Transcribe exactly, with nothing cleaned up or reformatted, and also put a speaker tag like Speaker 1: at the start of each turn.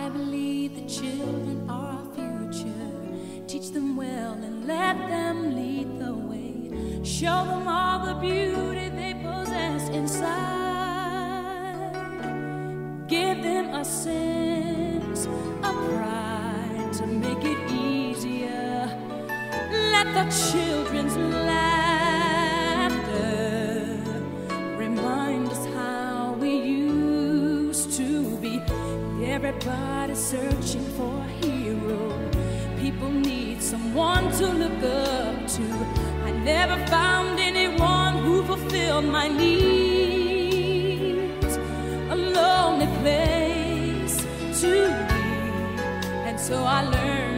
Speaker 1: believe the children are our future. Teach them well and let them lead the way. Show them all the beauty they possess inside. Give them a sense of pride to make it easier. Let the children's laughter remind us how we used to be. Everybody's searching for a hero. People need someone to look up to. I never found anyone who fulfilled my needs. A lonely place to be, and so I learned